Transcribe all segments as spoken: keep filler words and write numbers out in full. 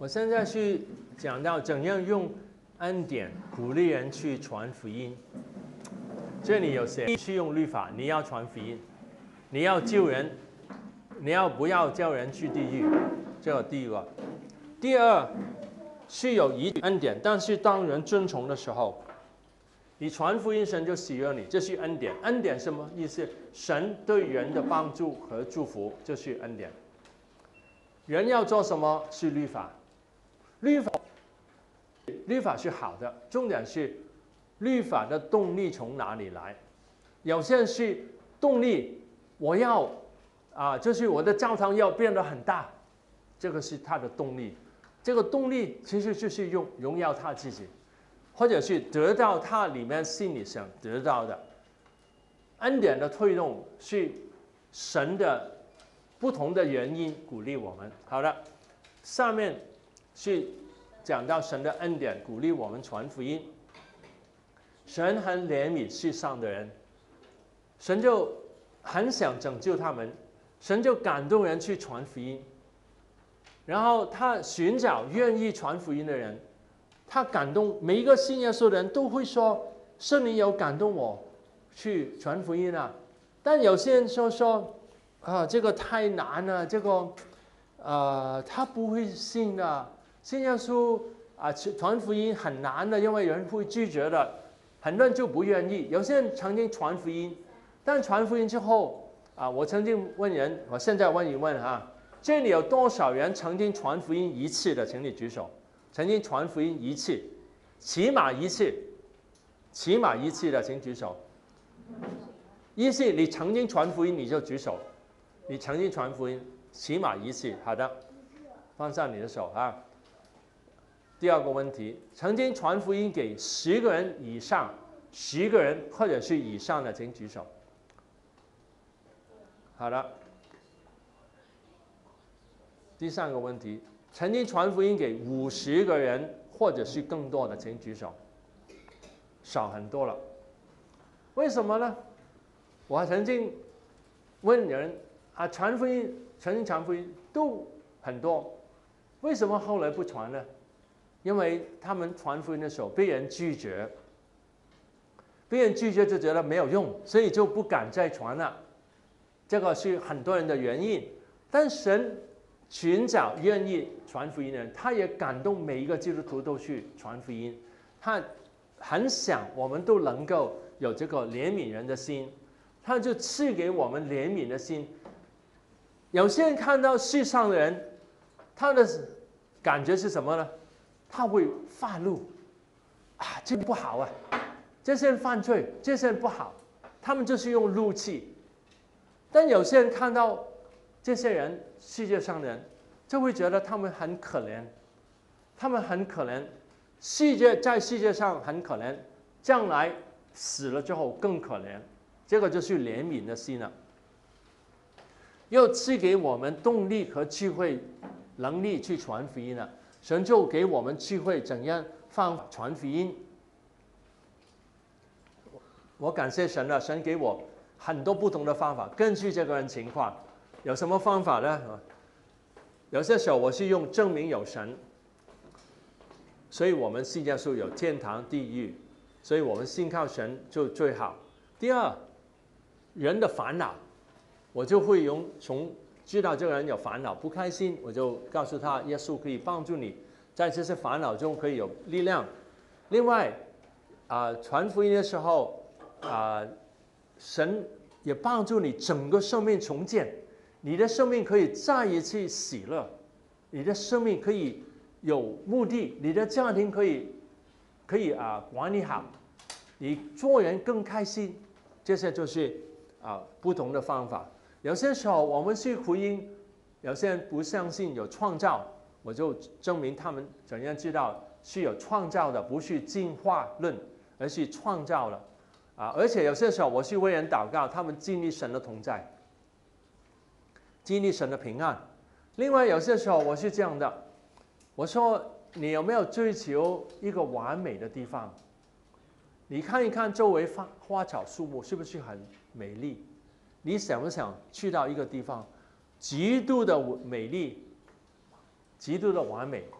我现在去讲到怎样用恩典鼓励人去传福音。这里有写去用律法，你要传福音，你要救人，你要不要叫人去地狱？这个第一个。第二是有一恩典，但是当人遵从的时候，你传福音，神就喜悦你，这是恩典。恩典什么意思？神对人的帮助和祝福，这是恩典。人要做什么是律法，律法律法是好的，重点是律法的动力从哪里来？有些人是动力，我要啊，就是我的教堂要变得很大，这个是他的动力。这个动力其实就是用荣耀他自己，或者是得到他里面心里想得到的。恩典的推动是神的不同的原因鼓励我们。好的，上面是讲到神的恩典鼓励我们传福音。神很怜悯世上的人，神就很想拯救他们，神就感动人去传福音。然后他寻找愿意传福音的人，他感动每一个信耶稣的人都会说：“圣灵有感动我去传福音啊。”但有些人说说啊，这个太难了，这个呃他不会信的，信耶稣啊传福音很难的，因为人会拒绝的，很多人就不愿意。有些人曾经传福音，但传福音之后啊，我曾经问人，我现在问一问哈。这里有多少人曾经传福音一次的？请你举手。曾经传福音一次，起码一次，起码一次的，请举手。一次你曾经传福音你就举手，你曾经传福音起码一次，好的，放上你的手啊。第二个问题，曾经传福音给十个人以上，十个人或者是以上的，请举手。好的。第三个问题，曾经传福音给五十个人或者是更多的，请举手。少很多了，为什么呢？我曾经问人啊，传福音，曾经传福音都很多，为什么后来不传呢？因为他们传福音的时候被人拒绝，被人拒绝就觉得没有用，所以就不敢再传了。这个是很多人的原因，但神寻找愿意传福音的人，他也感动每一个基督徒都去传福音。他很想我们都能够有这个怜悯人的心，他就赐给我们怜悯的心。有些人看到世上的人，他的感觉是什么呢？他会发怒啊，这不好啊，这些人犯罪，这些人不好，他们就是用怒气。但有些人看到这些人，世界上的人就会觉得他们很可怜，他们很可怜，世界在世界上很可怜，将来死了之后更可怜，这个就是怜悯的心了。又赐给我们动力和智慧、能力去传福音了。神就给我们智慧，怎样放传福音。我感谢神了，神给我很多不同的方法，根据这个人情况。有什么方法呢？有些时候我是用证明有神，所以我们信耶稣有天堂、地狱，所以我们信靠神就最好。第二，人的烦恼，我就会用从知道这个人有烦恼、不开心，我就告诉他，耶稣可以帮助你，在这些烦恼中可以有力量。另外，啊、呃，传福音的时候，啊、呃，神也帮助你整个生命重建。你的生命可以再一次喜乐，你的生命可以有目的，你的家庭可以可以啊、呃、管理好，你做人更开心，这些就是啊、呃、不同的方法。有些时候我们是福音，有些人不相信有创造，我就证明他们怎样知道是有创造的，不是进化论，而是创造了啊！而且有些时候我是为人祷告，他们经历神的同在。经历神的平安。另外有些时候我是这样的，我说你有没有追求一个完美的地方？你看一看周围花花草树木是不是很美丽？你想不想去到一个地方，极度的美丽，极度的完美，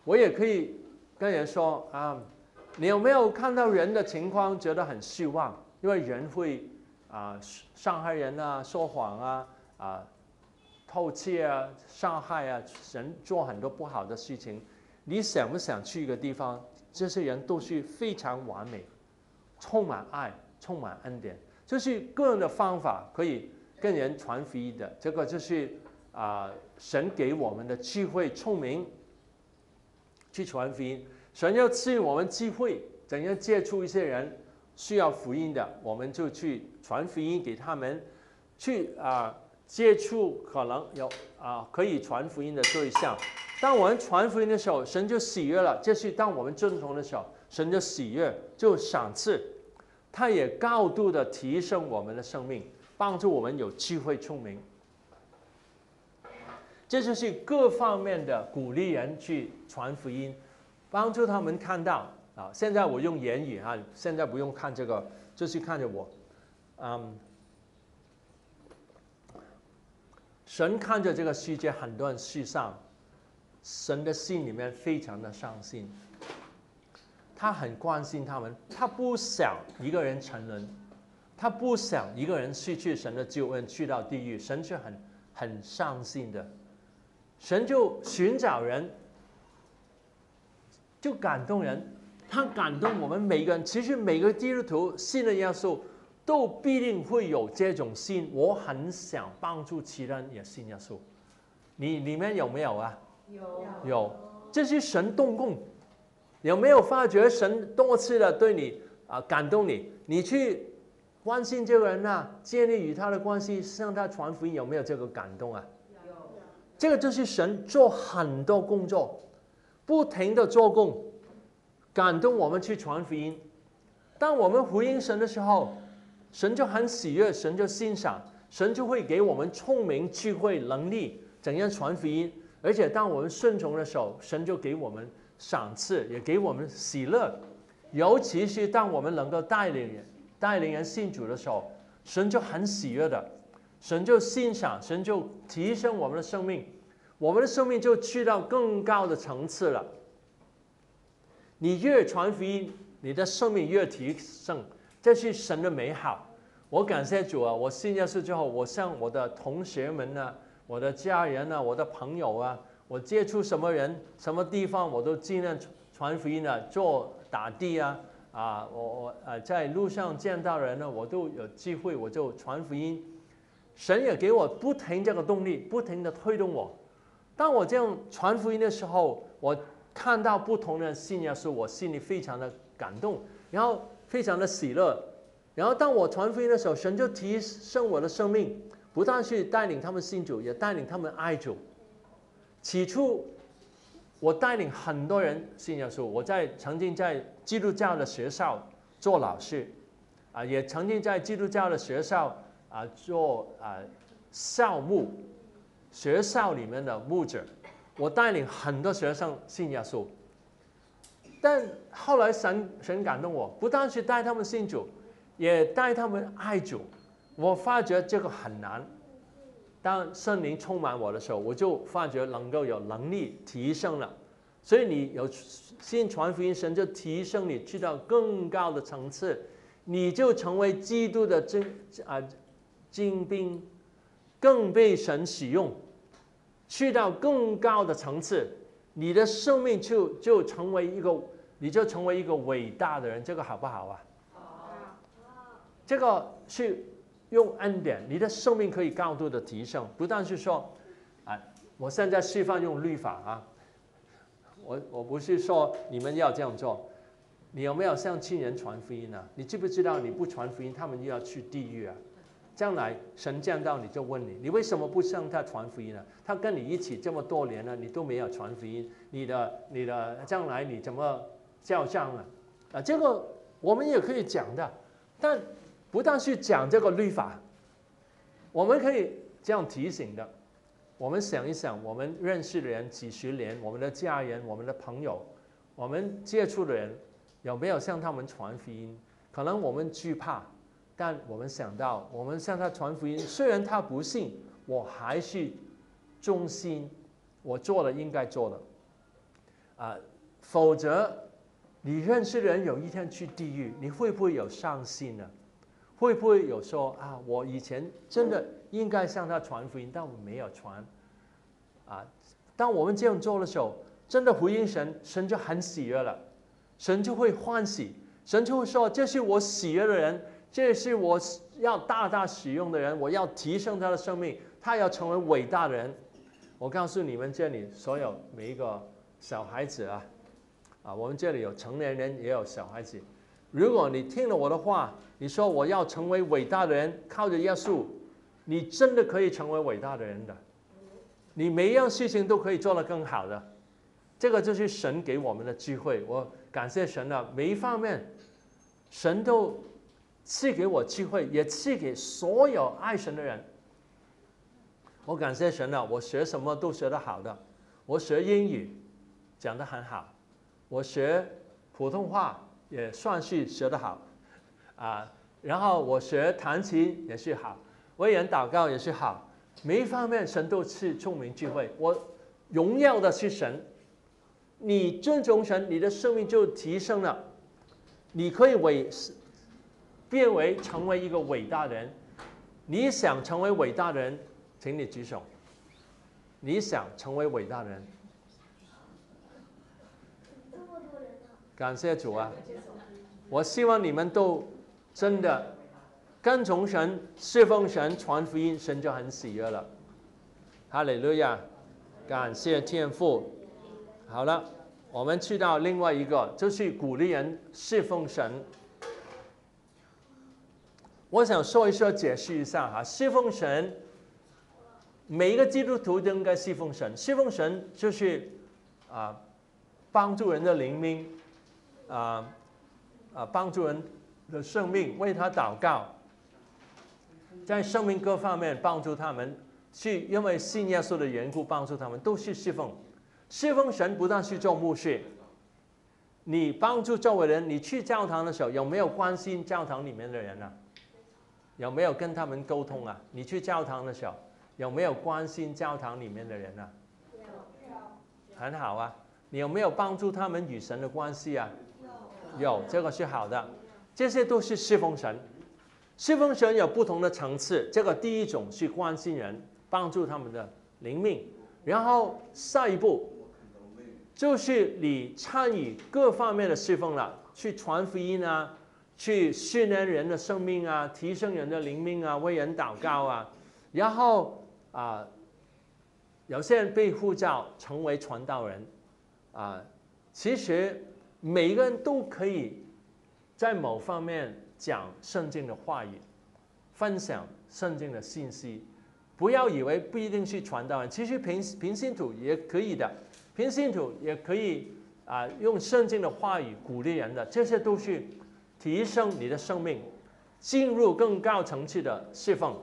我也可以跟人说啊，你有没有看到人的情况觉得很失望？因为人会啊伤害人啊，说谎啊，啊偷窃啊，伤害啊，人做很多不好的事情。你想不想去一个地方，这些人都是非常完美，充满爱，充满恩典，就是个人的方法可以跟人传福音的。这个就是啊、呃，神给我们的智慧、聪明去传福音。神要赐我们机会，怎样接触一些人需要福音的，我们就去传福音给他们，去啊、呃、接触可能有啊、呃、可以传福音的对象。当我们传福音的时候，神就喜悦了。这是当我们遵从的时候，神就喜悦，就赏赐。他也高度的提升我们的生命，帮助我们有智慧聪明。这就是各方面的鼓励人去传福音，帮助他们看到啊。现在我用言语啊，现在不用看这个，就是看着我。嗯，神看着这个世界很多人世上，神的心里面非常的伤心，他很关心他们，他不想一个人沉沦，他不想一个人失去神的救恩去到地狱，神是很很伤心的。神就寻找人，就感动人，他感动我们每个人。其实每个基督徒信的耶稣，都必定会有这种心。我很想帮助其他人也信耶稣，你里面有没有啊？有，有。这是神动工，有没有发觉神多次的对你啊、呃、感动你？你去关心这个人啊，建立与他的关系，向他传福音，有没有这个感动啊？这个就是神做很多工作，不停的做工，感动我们去传福音。当我们回应神的时候，神就很喜悦，神就欣赏，神就会给我们聪明、智慧、能力，怎样传福音。而且当我们顺从的时候，神就给我们赏赐，也给我们喜乐。尤其是当我们能够带领人、带领人信主的时候，神就很喜悦的。神就欣赏，神就提升我们的生命，我们的生命就去到更高的层次了。你越传福音，你的生命越提升，这是神的美好。我感谢主啊！我信耶稣之后，我向我的同学们呢、我的家人啊、我的朋友啊，我接触什么人、什么地方，我都尽量传福音啊，做打的啊，啊，我我呃在路上见到人呢，我都有机会我就传福音。神也给我不停这个动力，不停的推动我。当我这样传福音的时候，我看到不同的信耶稣，我心里非常的感动，然后非常的喜乐。然后当我传福音的时候，神就提升我的生命，不但是带领他们信主，也带领他们爱主。起初，我带领很多人信耶稣，我在曾经在基督教的学校做老师，啊，也曾经在基督教的学校。啊，做啊校牧，学校里面的牧者，我带领很多学生信耶稣。但后来神神感动我，不但是带他们信主，也带他们爱主。我发觉这个很难。当圣灵充满我的时候，我就发觉能够有能力提升了。所以你有信传福音，神就提升你去到更高的层次，你就成为基督的真啊。精兵，更被神使用，去到更高的层次，你的生命就就成为一个，你就成为一个伟大的人，这个好不好啊？好。这个是用恩典，你的生命可以高度的提升，不但是说，啊，我现在示范用律法啊，我我不是说你们要这样做，你有没有向亲人传福音啊？你知不知道你不传福音，他们又要去地狱啊？将来神见到你就问你，你为什么不向他传福音呢？他跟你一起这么多年了，你都没有传福音，你的你的将来你怎么交账啊？啊，这个我们也可以讲的，但不但是讲这个律法，我们可以这样提醒的。我们想一想，我们认识的人几十年，我们的家人、我们的朋友，我们接触的人，有没有向他们传福音？可能我们惧怕。但我们想到，我们向他传福音，虽然他不信，我还是忠心，我做了应该做的。 啊，否则你认识的人有一天去地狱，你会不会有伤心呢？会不会有说啊，我以前真的应该向他传福音，但我没有传啊？当我们这样做的时候，真的回应神，神就很喜悦了，神就会欢喜，神就会说：“这是我喜悦的人，这是我要大大使用的人，我要提升他的生命，他要成为伟大的人。”我告诉你们，这里所有每一个小孩子啊，啊，我们这里有成年人，也有小孩子。如果你听了我的话，你说我要成为伟大的人，靠着耶稣，你真的可以成为伟大的人的。你每一样事情都可以做得更好的。这个就是神给我们的机会，我感谢神啊！每一方面，神都赐给我机会，也赐给所有爱神的人。我感谢神啊！我学什么都学得好的，我学英语讲得很好，我学普通话也算是学得好，啊，然后我学弹琴也是好，为人祷告也是好，每一方面神都赐聪明智慧。我荣耀的是神。你尊重神，你的生命就提升了，你可以为变为成为一个伟大的人。你想成为伟大的人，请你举手。你想成为伟大的人？感谢主啊！我希望你们都真的跟从神、侍奉神、传福音，神就很喜悦了。哈利路亚！感谢天父。好了，我们去到另外一个，就是鼓励人侍奉神。我想说一说，解释一下哈，侍奉神，每一个基督徒都应该侍奉神。侍奉神就是啊，帮助人的灵命，啊啊，帮助人的生命，为他祷告，在生命各方面帮助他们，去因为信耶稣的缘故帮助他们，都是侍奉。侍奉神不但是做牧师，你帮助周围人，你去教堂的时候有没有关心教堂里面的人啊？有没有跟他们沟通啊？你去教堂的时候有没有关心教堂里面的人啊？有，很好啊。你有没有帮助他们与神的关系啊？有，这个是好的。这些都是侍奉神。侍奉神有不同的层次，这个第一种是关心人，帮助他们的灵命，然后下一步就是你参与各方面的侍奉了，去传福音啊，去训练人的生命啊，提升人的灵命啊，为人祷告啊，然后啊，有些人被呼召成为传道人啊，其实每个人都可以在某方面讲圣经的话语，分享圣经的信息。不要以为不一定是传道人，其实平平信徒也可以的。平信徒也可以啊，用圣经的话语鼓励人的，这些都是提升你的生命，进入更高层次的侍奉。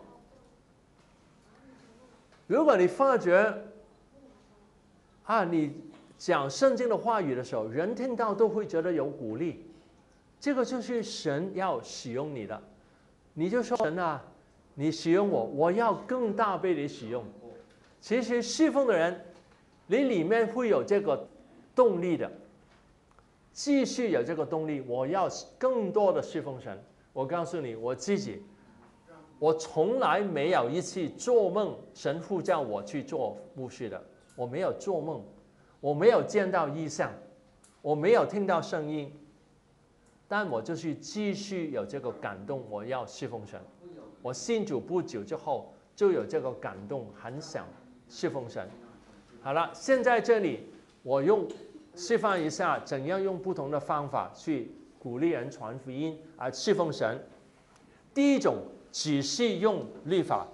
如果你发觉啊，你讲圣经的话语的时候，人听到都会觉得有鼓励，这个就是神要使用你的，你就说神啊，你使用我，我要更大被你使用。其实侍奉的人，你里面会有这个动力的，继续有这个动力，我要更多的侍奉神。我告诉你，我自己，我从来没有一次做梦神呼叫我去做牧师的，我没有做梦，我没有见到异象，我没有听到声音，但我就是继续有这个感动，我要侍奉神。我信主不久之后就有这个感动，很想侍奉神。好了，现在这里我用示范一下怎样用不同的方法去鼓励人传福音啊，侍奉神。第一种只是用律法，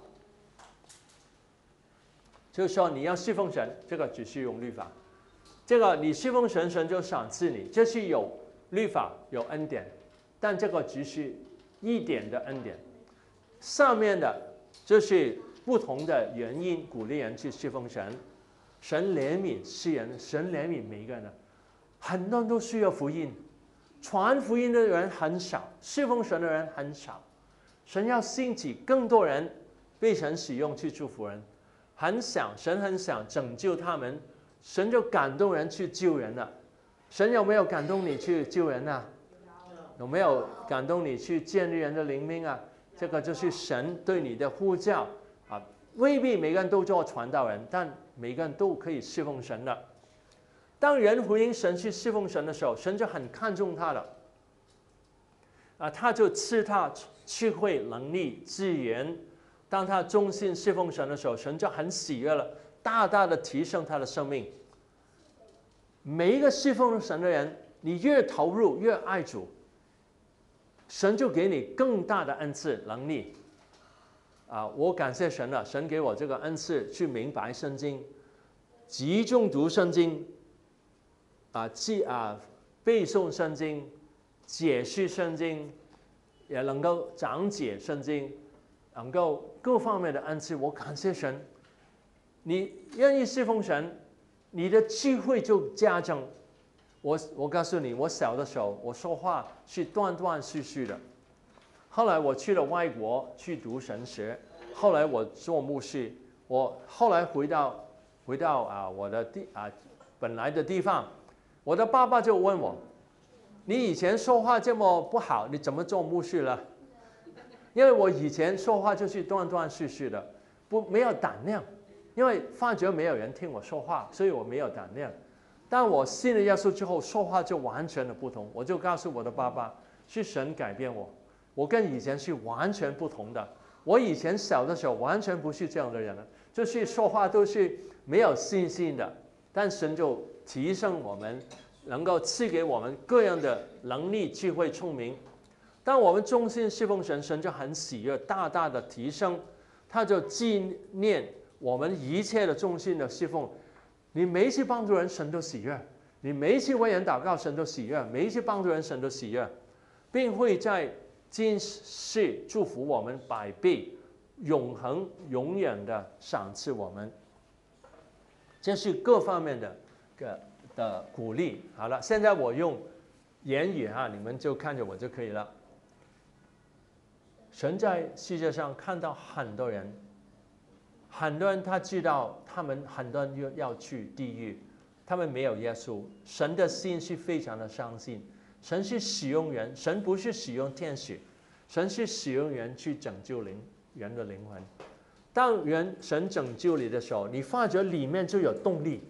就是说你要侍奉神，这个只是用律法。这个你侍奉神，神就赏赐你，这是有律法有恩典，但这个只是一点的恩典。上面的就是不同的原因鼓励人去侍奉神。神怜悯世人，神怜悯每一个人的，很多人都需要福音，传福音的人很少，侍奉神的人很少。神要兴起更多人被神使用去祝福人，很想神很想拯救他们， 神就感动人去救人了。神有没有感动你去救人啊？有没有感动你去建立人的灵命啊？这个就是神对你的呼召啊！未必每个人都做传道人，但每个人都可以侍奉神的。当人回应神去侍奉神的时候，神就很看重他了。啊，他就赐他智慧、能力、资源。当他忠心侍奉神的时候，神就很喜悦了，大大的提升他的生命。每一个侍奉神的人，你越投入，越爱主，神就给你更大的恩赐能力。啊，我感谢神了，神给我这个恩赐去明白圣经，集中读圣经，啊，记啊背诵圣经，解释圣经，也能够讲解圣经，能够各方面的恩赐，我感谢神。你愿意侍奉神，你的智慧就加增。我我告诉你，我小的时候我说话是断断续续的。后来我去了外国去读神学，后来我做牧师，我后来回到回到啊我的地啊本来的地方，我的爸爸就问我：“你以前说话这么不好，你怎么做牧师了？”因为我以前说话就是断断续续的，不没有胆量，因为发觉没有人听我说话，所以我没有胆量。但我信了耶稣之后，说话就完全的不同。我就告诉我的爸爸，是神改变我。我跟以前是完全不同的。我以前小的时候完全不是这样的人了，就是说话都是没有信心的。但神就提升我们，能够赐给我们各样的能力、智慧、聪明。当我们忠心侍奉神，神就很喜悦，大大的提升。他就纪念我们一切的忠心的侍奉。你每一次帮助人，神都喜悦；你每一次为人祷告，神都喜悦；每一次帮助人，神都喜悦，并会在今世祝福我们百倍，永恒、永远的赏赐我们。这是各方面的个的鼓励。好了，现在我用言语哈，你们就看着我就可以了。神在世界上看到很多人。很多人他知道，他们很多人要去地狱，他们没有耶稣。神的心是非常的相信，神是使用人，神不是使用天使，神是使用人去拯救灵人的灵魂。当人神拯救你的时候，你发觉里面就有动力，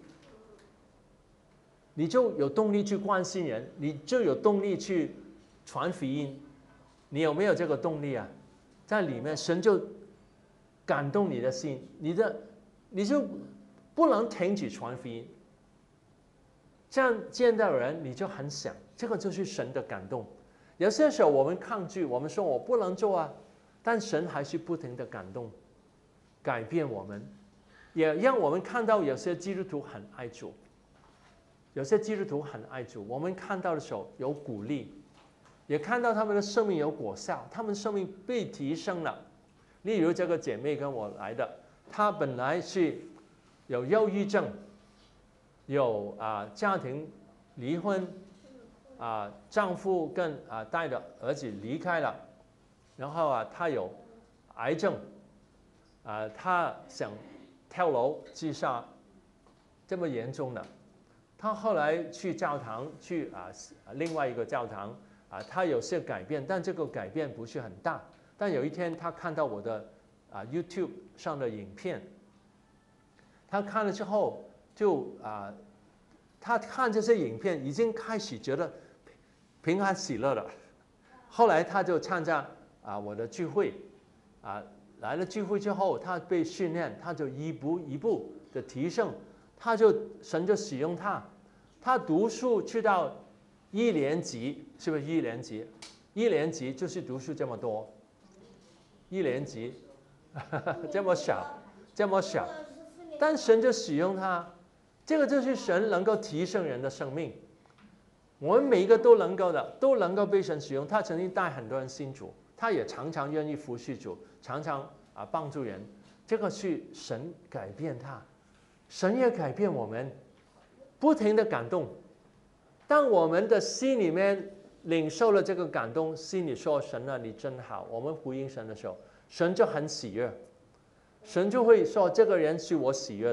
你就有动力去关心人，你就有动力去传福音。你有没有这个动力啊？在里面，神就感动你的心，你的你就不能停止传福音。这样见到人，你就很想，这个就是神的感动。有些时候我们抗拒，我们说我不能做啊，但神还是不停的感动，改变我们，也让我们看到有些基督徒很爱主，有些基督徒很爱主，我们看到的时候有鼓励，也看到他们的生命有果效，他们生命被提升了。例如这个姐妹跟我来的，她本来是有忧郁症，有啊、呃、家庭离婚，啊、呃、丈夫跟啊、呃、带着儿子离开了，然后啊她有癌症，啊、呃、她想跳楼自杀，这么严重的，她后来去教堂去啊、呃、另外一个教堂啊、呃、她有些改变，但这个改变不是很大。但有一天，他看到我的啊 YouTube 上的影片，他看了之后就啊，他看这些影片已经开始觉得平安喜乐了。后来他就参加啊我的聚会，啊来了聚会之后，他被训练，他就一步一步的提升，他就神就使用他，他读书去到一年级，是不是一年级？一年级就是读书这么多。一年级，这么小，这么小，但神就使用他，这个就是神能够提升人的生命。我们每一个都能够的，都能够被神使用。他曾经带很多人信主，他也常常愿意服侍主，常常啊帮助人。这个是神改变他，神也改变我们，不停的感动。当我们的心里面领受了这个感动，心里说神啊你真好，我们回应神的时候，神就很喜悦，神就会说这个人是我喜悦的，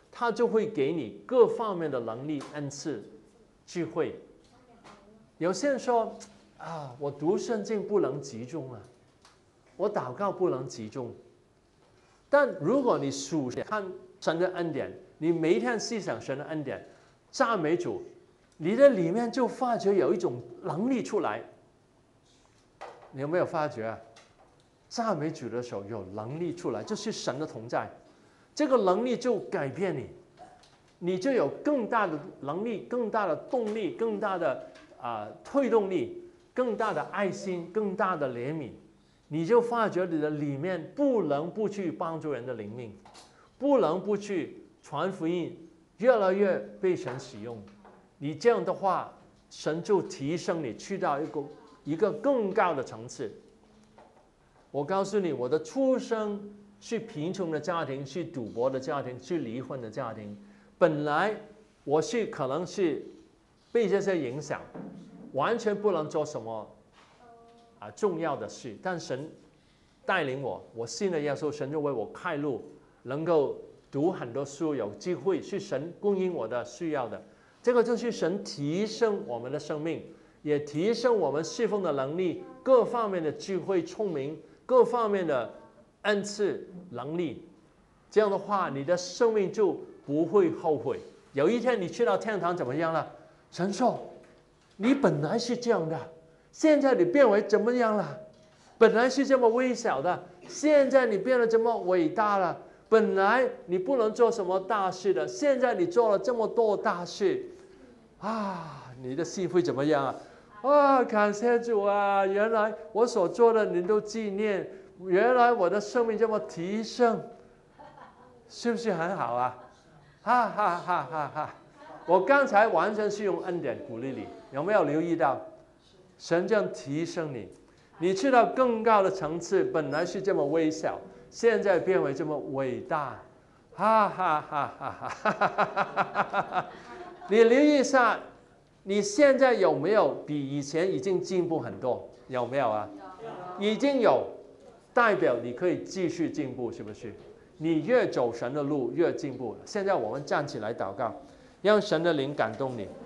他就会给你各方面的能力、恩赐、智慧。有些人说啊，我读圣经不能集中啊，我祷告不能集中。但如果你数看神的恩典，你每一天思想神的恩典，赞美主，你的里面就发觉有一种能力出来。你有没有发觉啊？赞美主的时候有能力出来，就是神的同在，这个能力就改变你，你就有更大的能力、更大的动力、更大的啊、呃、推动力、更大的爱心、更大的怜悯，你就发觉你的里面不能不去帮助人的灵命，不能不去传福音，越来越被神使用。你这样的话，神就提升你去到一个一个更高的层次。我告诉你，我的出生是贫穷的家庭，是赌博的家庭，是离婚的家庭。本来我是可能是被这些影响，完全不能做什么啊重要的事。但神带领我，我信了耶稣，神就为我开路，能够读很多书，有机会是神供应我的需要的。这个就是神提升我们的生命，也提升我们侍奉的能力，各方面的智慧、聪明。各方面的恩赐能力，这样的话，你的生命就不会后悔。有一天你去到天堂怎么样了？神说，你本来是这样的，现在你变为怎么样了？本来是这么微小的，现在你变得这么伟大了。本来你不能做什么大事的，现在你做了这么多大事，啊，你的心会怎么样啊？啊，感谢主啊！原来我所做的您都纪念，原来我的生命这么提升，是不是很好啊？哈哈哈哈哈！我刚才完全是用恩典鼓励你，有没有留意到？神这样提升你，你去到更高的层次，本来是这么微小，现在变为这么伟大，哈哈哈哈哈哈！你留意一下。你现在有没有比以前已经进步很多？有没有啊？已经有，代表你可以继续进步，是不是？你越走神的路，越进步。现在我们站起来祷告，让神的灵感动你。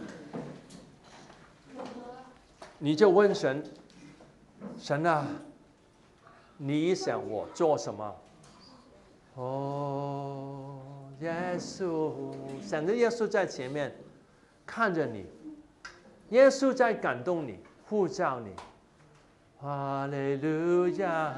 你就问神：神啊，你想我做什么？哦，耶稣，想着耶稣在前面。看着你，耶稣在感动你，呼召你。哈利路亚，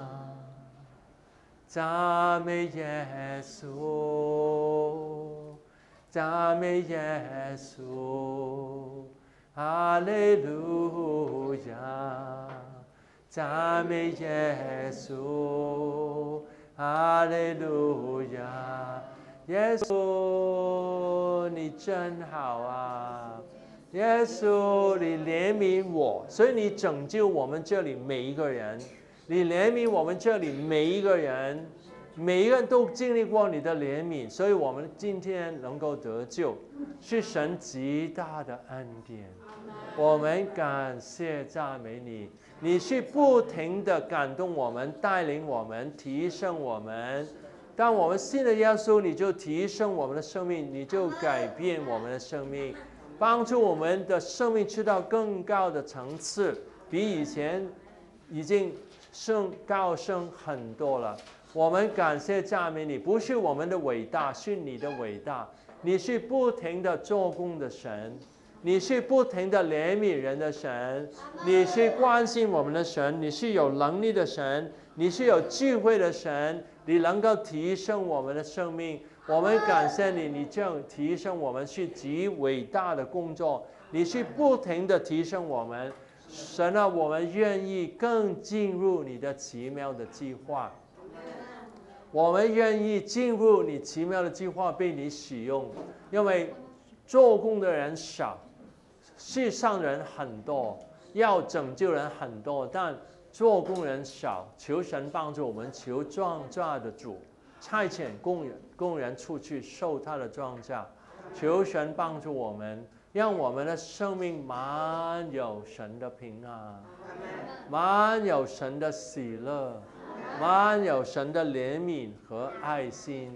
赞美耶稣，赞美耶稣。哈利路亚，赞美耶稣。哈利路亚。耶稣，你真好啊！耶稣，你怜悯我，所以你拯救我们这里每一个人，你怜悯我们这里每一个人，每一个人都经历过你的怜悯，所以我们今天能够得救，是神极大的恩典。我们感谢赞美你，你是不停的感动我们，带领我们，提升我们。当我们信了耶稣，你就提升我们的生命，你就改变我们的生命，帮助我们的生命去到更高的层次，比以前已经升高升很多了。我们感谢赞美你，不是我们的伟大，是你的伟大。你是不停的做工的神，你是不停的怜悯人的神，你是关心我们的神，你是有能力的神，你是有智慧的神。你能够提升我们的生命，我们感谢你，你这样提升我们是极伟大的工作，你是不停的提升我们。神啊，我们愿意更进入你的奇妙的计划，我们愿意进入你奇妙的计划，被你使用，因为做工的人少，世上人很多，要拯救人很多，但做工人少，求神帮助我们，求庄稼的主差遣工人工人出去收他的庄稼，求神帮助我们，让我们的生命满有神的平安，满有神的喜乐，满有神的怜悯和爱心。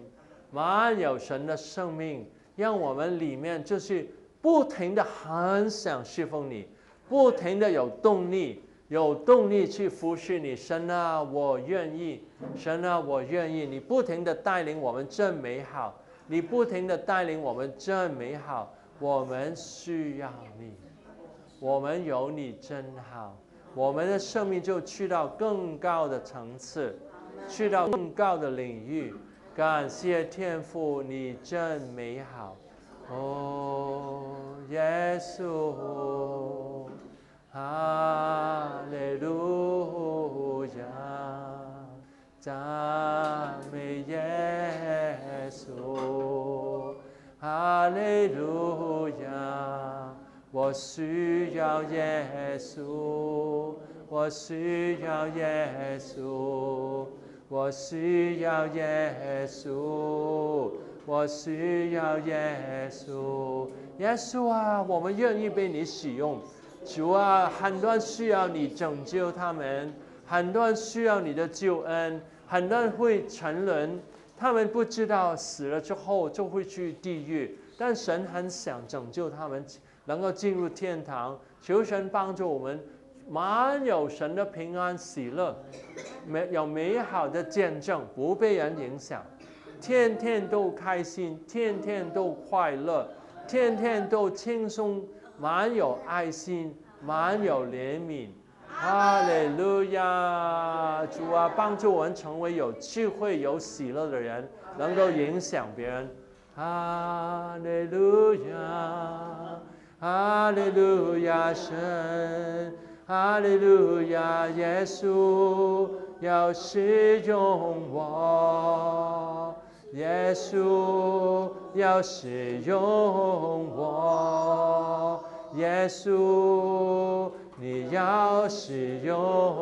满有神的生命，让我们里面就是不停的很想侍奉你，不停的有动力，有动力去服侍你。神啊，我愿意，神啊，我愿意。你不停的带领我们真美好，你不停的带领我们真美好。我们需要你，我们有你真好，我们的生命就去到更高的层次，去到更高的领域。感谢天父，你真美好。哦，耶稣，哈利路亚，赞美耶稣，哈利路亚。我需要耶稣，我需要耶稣，我需要耶稣，我需要耶稣。耶稣啊，我们愿意被你使用。主啊，很多人需要你拯救他们，很多人需要你的救恩，很多人会沉沦，他们不知道死了之后就会去地狱，但神很想拯救他们，能够进入天堂。求神帮助我们，满有神的平安喜乐，美有美好的见证，不被人影响，天天都开心，天天都快乐，天天都轻松，满有爱心，满有怜悯。哈利路亚！主啊，帮助我们成为有智慧、有喜乐的人，能够影响别人。哈利路亚！哈利路亚，神！哈利路亚，耶稣要使用我，耶稣要使用我，耶稣你要使用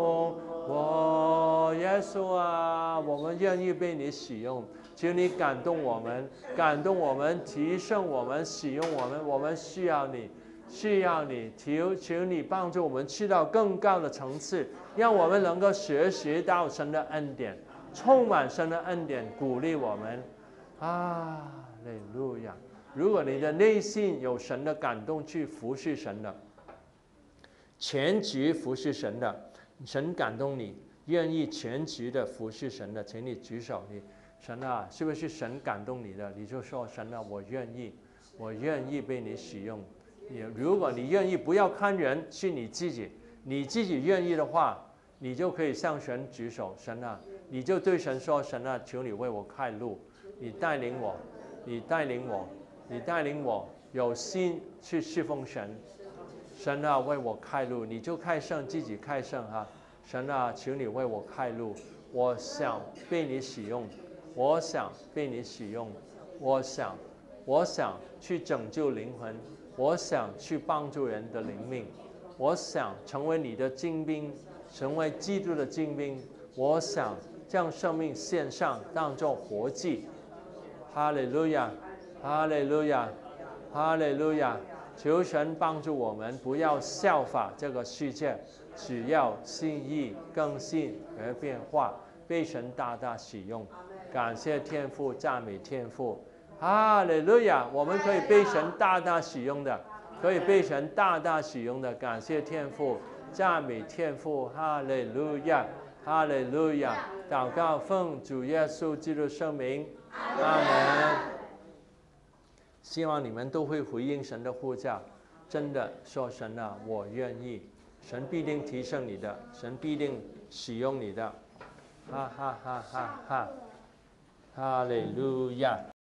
我，耶稣啊，我们愿意被你使用，求你感动我们，感动我们，提升我们，使用我们，我们需要你。需要你，求求你帮助我们去到更高的层次，让我们能够学习到神的恩典，充满神的恩典，鼓励我们。啊，哈利路亚！如果你的内心有神的感动，去服侍神的，全局服侍神的，神感动你，愿意全局的服侍神的，请你举手。你神啊，是不是神感动你的？你就说神啊，我愿意，我愿意被你使用。如果你愿意，不要看人，是你自己，你自己愿意的话，你就可以向神举手。神啊，你就对神说：神啊，求你为我开路，你带领我，你带领我，你带领我有心去侍奉神。神啊，为我开路，你就开圣，自己开圣哈。神啊，求你为我开路，我想被你使用，我想被你使用，我想，我想去拯救灵魂。我想去帮助人的灵命，我想成为你的精兵，成为基督的精兵。我想将生命献上，当作活祭。哈利路亚，哈利路亚，哈利路亚！求神帮助我们，不要效法这个世界，只要心意更新而变化，被神大大使用。感谢天父，赞美天父。哈利路亚！我们可以被神大大使用的，可以被神大大使用的。感谢天父，赞美天父。哈利路亚，哈利路亚！祷告奉主耶稣基督圣名，阿门。希望你们都会回应神的呼召，真的说神啊，我愿意。神必定提升你的，神必定使用你的。哈哈哈哈哈！哈利路亚。